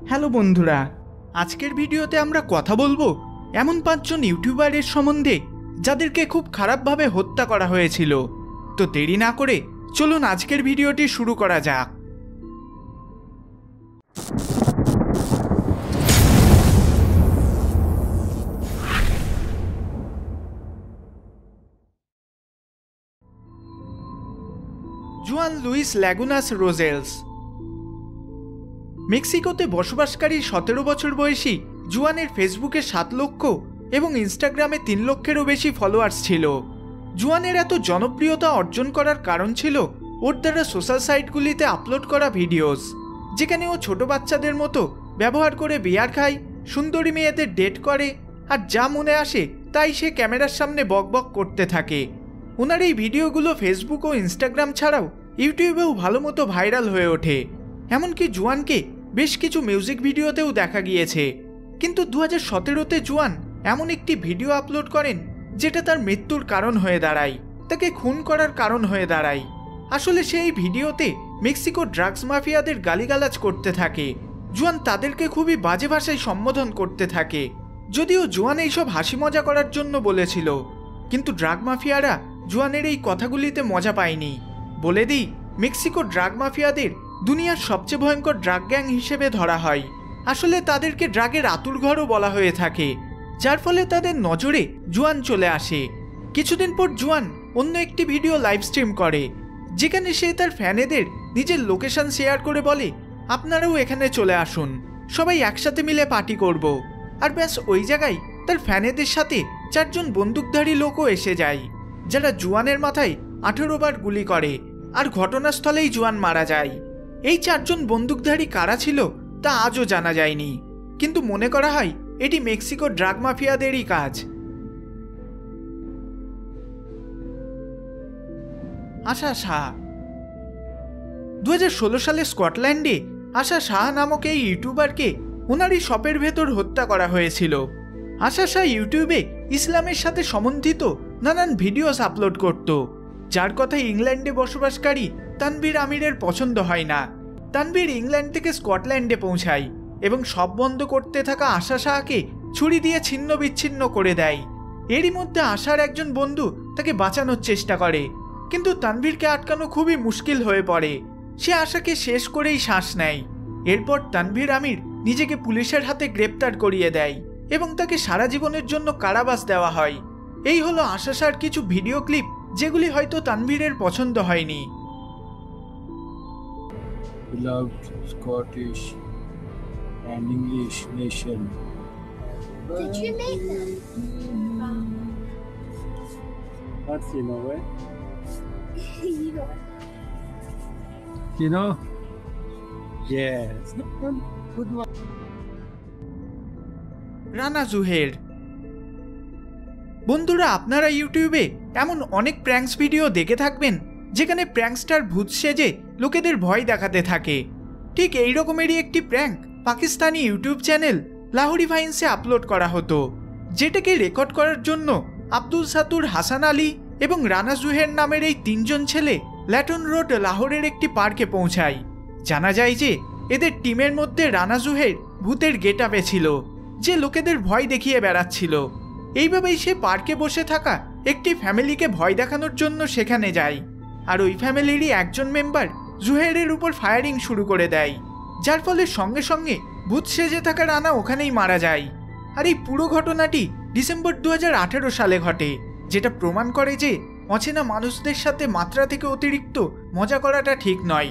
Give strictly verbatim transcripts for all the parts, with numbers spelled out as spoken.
Hello বন্ধুরা, আজকের ভিডিওতে আমরা কথা বলবো এমন পাঁচজন ইউটিউবারের সম্বন্ধে যাদেরকে খুব খারাপভাবে হত্যা করা হয়েছিল। তো দেরি না করে চলুন আজকের ভিডিওটি শুরু করা যাক। জুয়ান লুইস ল্যাগুনাস রোজেলস মেক্সিকোতে বসবাসকারী সতেরো বছর বয়সী জুয়ানের ফেসবুকে সাত লক্ষ এবং ইনস্টাগ্রামে তিন লক্ষেরও বেশি ফলোয়ার্স ছিল। জুয়ানের এত জনপ্রিয়তা অর্জন করার কারণ ছিল ওর দ্বারা সোশ্যাল সাইটগুলিতে আপলোড করা ভিডিওস, যেখানে ও ছোট বাচ্চাদের মতো ব্যবহার করে বিয়ার খায়, সুন্দরী মেয়েদের ডেট করে, আর যা মনে আসে তাই সে ক্যামেরার সামনে বকবক করতে থাকে। ওনার এই ভিডিওগুলো ফেসবুক ও ইনস্টাগ্রাম ছাড়াও ইউটিউবেও ভালো মতো ভাইরাল হয়ে ওঠে। এমনকি জুয়ানকে বেশ কিছু মিউজিক ভিডিওতেও দেখা গিয়েছে। কিন্তু দু হাজার সতেরোতে জুয়ান এমন একটি ভিডিও আপলোড করেন যেটা তার মৃত্যুর কারণ হয়ে দাঁড়ায়, তাকে খুন করার কারণ হয়ে দাঁড়ায়। আসলে সেই ভিডিওতে মেক্সিকোর ড্রাগস মাফিয়াদের গালিগালাজ করতে থাকে। জুয়ান তাদেরকে খুবই বাজে ভাষায় সম্বোধন করতে থাকে। যদিও জুয়ান এইসব হাসি মজা করার জন্য বলেছিল, কিন্তু ড্রাগ মাফিয়ারা জুয়ানের এই কথাগুলিতে মজা পায়নি। বলে দিই, মেক্সিকোর ড্রাগ মাফিয়াদের দুনিয়ার সবচেয়ে ভয়ঙ্কর ড্রাগ গ্যাং হিসেবে ধরা হয়। আসলে তাদেরকে ড্রাগের আতুরঘরও বলা হয়ে থাকে, যার ফলে তাদের নজরে জুয়ান চলে আসে। কিছুদিন পর জুয়ান অন্য একটি ভিডিও লাইভ স্ট্রিম করে, যেখানে সে তার ফ্যানেদের নিজের লোকেশন শেয়ার করে বলে, আপনারাও এখানে চলে আসুন, সবাই একসাথে মিলে পার্টি করব। আর ব্যাস ওই জায়গায় তার ফ্যানেদের সাথে চারজন বন্দুকধারী লোকও এসে যায়, যারা জুয়ানের মাথায় আঠেরো বার গুলি করে, আর ঘটনাস্থলেই জুয়ান মারা যায়। এই চারজন বন্দুকধারী কারা ছিল তা আজও জানা যায়নি, কিন্তু মনে করা হয় এটি মেক্সিকোর ড্রাগ মাফিয়াদেরই কাজ। আশা শাহ দু হাজার ষোলো সালে স্কটল্যান্ডে আশা শাহ নামক এই ইউটিউবারকে ওনারই শপের ভেতর হত্যা করা হয়েছিল। আশা শাহ ইউটিউবে ইসলামের সাথে সম্বন্ধিত নানান ভিডিওস আপলোড করত, যার কথা ইংল্যান্ডে বসবাসকারী তানভীর আমিরের পছন্দ হয় না। তানভীর ইংল্যান্ড থেকে স্কটল্যান্ডে পৌঁছায় এবং সব বন্ধ করতে থাকা আশা শাহকে ছুরি দিয়ে ছিন্ন বিচ্ছিন্ন করে দেয়। এরই মধ্যে আশার একজন বন্ধু তাকে বাঁচানোর চেষ্টা করে, কিন্তু তানভীরকে আটকানো খুবই মুশকিল হয়ে পড়ে। সে আশাকে শেষ করেই শ্বাস নেয়। এরপর তানভীর আমির নিজেকে পুলিশের হাতে গ্রেপ্তার করিয়ে দেয় এবং তাকে সারা জীবনের জন্য কারাবাস দেওয়া হয়। এই হলো আশা শাহর কিছু ভিডিও ক্লিপ, যেগুলি হয়তো তানভীরের পছন্দ হয়নি। Beloved Scottish and English nation. Did you make them? That's you know it. You know. You know? Yes. Good one. Rana জুহের বন্ধুরা, আপনারা ইউটিউবে এমন অনেক প্র্যাঙ্কস ভিডিও দেখে থাকবেন যেখানে প্র্যাঙ্কস্টার ভূত সেজে লোকেদের ভয় দেখাতে থাকে। ঠিক এই রকমেরই একটি prank Pakistani YouTube channel Lahori ভাইন্সে আপলোড করা হতো, যেটাকে রেকর্ড করার জন্য আব্দুল সাতুর, হাসান আলী এবং রানা জুহের নামের এই তিনজন ছেলে ল্যাটন রোড লাহোরের একটি পার্কে পৌঁছায়। জানা যায় যে এদের টিমের মধ্যে রানা জুহের ভূতের গেট আপে ছিল, যে লোকেদের ভয় দেখিয়ে বেড়াচ্ছিল। এইভাবেই সে পার্কে বসে থাকা একটি ফ্যামিলিকে ভয় দেখানোর জন্য সেখানে যায়, আর ওই ফ্যামিলিরই একজন মেম্বার জুহেরের উপর ফায়ারিং শুরু করে দেয়, যার ফলে সঙ্গে সঙ্গে ভূত সেজে থাকা রানা ওখানেই মারা যায়। আর এই পুরো ঘটনাটি ডিসেম্বর দু হাজার আঠেরো সালে ঘটে, যেটা প্রমাণ করে যে অচেনা মানুষদের সাথে মাত্রা থেকে অতিরিক্ত মজা করাটা ঠিক নয়।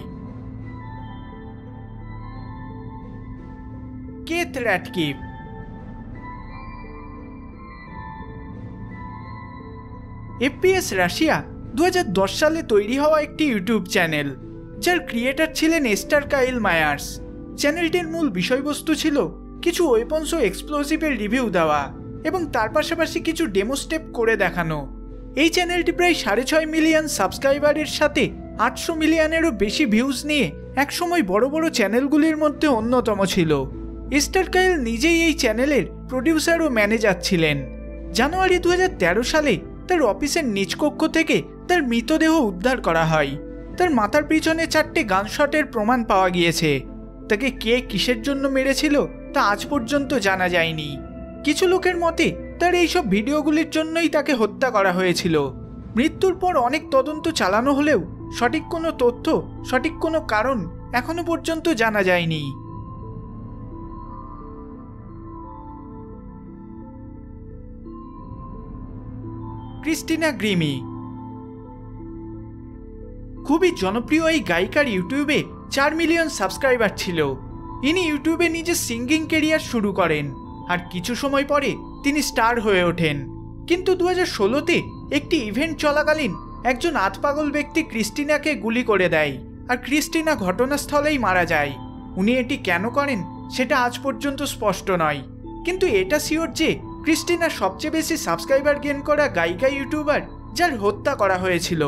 কেথ র্যাটকিপ এফপিএস রাশিয়া দু হাজার দশ সালে তৈরি হওয়া একটি ইউটিউব চ্যানেল, যার ক্রিয়েটার ছিলেন এস্টার কাইল মায়ার্স। চ্যানেলটির মূল বিষয়বস্তু ছিল কিছু ওয়েপন্স ও এক্সপ্লোসিভের রিভিউ দেওয়া এবং তার পাশাপাশি কিছু ডেমো স্টেপ করে দেখানো। এই চ্যানেলটি প্রায় সাড়ে ছয় মিলিয়ন সাবস্ক্রাইবারের সাথে আটশো মিলিয়নেরও বেশি ভিউজ নিয়ে একসময় বড় বড় চ্যানেলগুলির মধ্যে অন্যতম ছিল। এস্টার কাইল নিজেই এই চ্যানেলের প্রডিউসার ও ম্যানেজার ছিলেন। জানুয়ারি দু হাজার তেরো সালে তার অফিসের নিচকক্ষ থেকে তার মৃতদেহ উদ্ধার করা হয়। তার মাথার পিছনে চারটে গানশটের প্রমাণ পাওয়া গিয়েছে। তাকে কে কিসের জন্য মেরেছিল তা আজ পর্যন্ত জানা যায়নি। কিছু লোকের মতে তার এইসব ভিডিওগুলির জন্যই তাকে হত্যা করা হয়েছিল। মৃত্যুর পর অনেক তদন্ত চালানো হলেও সঠিক কোনো তথ্য, সঠিক কোনো কারণ এখনো পর্যন্ত জানা যায়নি। ক্রিস্টিনা গ্রিমি খুবই জনপ্রিয় এই গায়িকার ইউটিউবে চার মিলিয়ন সাবস্ক্রাইবার ছিল। ইনি ইউটিউবে নিজের সিঙ্গিং ক্যারিয়ার শুরু করেন আর কিছু সময় পরে তিনি স্টার হয়ে ওঠেন। কিন্তু দু হাজার ষোলোতে একটি ইভেন্ট চলাকালীন একজন আধপাগল ব্যক্তি ক্রিস্টিনাকে গুলি করে দেয় আর ক্রিস্টিনা ঘটনাস্থলেই মারা যায়। উনি এটি কেন করেন সেটা আজ পর্যন্ত স্পষ্ট নয়, কিন্তু এটা শিওর যে ক্রিস্টিনা সবচেয়ে বেশি সাবস্ক্রাইবার গেইন করা গায়িকা ইউটিউবার যার হত্যা করা হয়েছিল।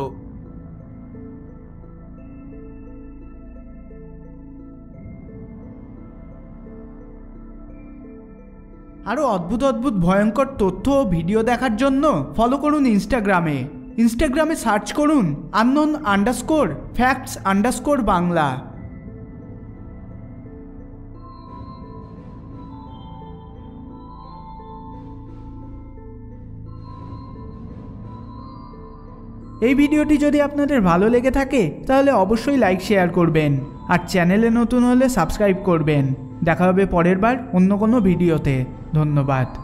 আরও অদ্ভুত অদ্ভুত ভয়ঙ্কর তথ্য ও ভিডিও দেখার জন্য ফলো করুন ইনস্টাগ্রামে। ইনস্টাগ্রামে সার্চ করুন unknown underscore facts underscore Bangla. এই ভিডিওটি যদি আপনাদের ভালো লেগে থাকে তাহলে অবশ্যই লাইক শেয়ার করবেন আর চ্যানেলে নতুন হলে সাবস্ক্রাইব করবেন। দেখা হবে পরের বার অন্য কোনো ভিডিওতে। ধন্যবাদ।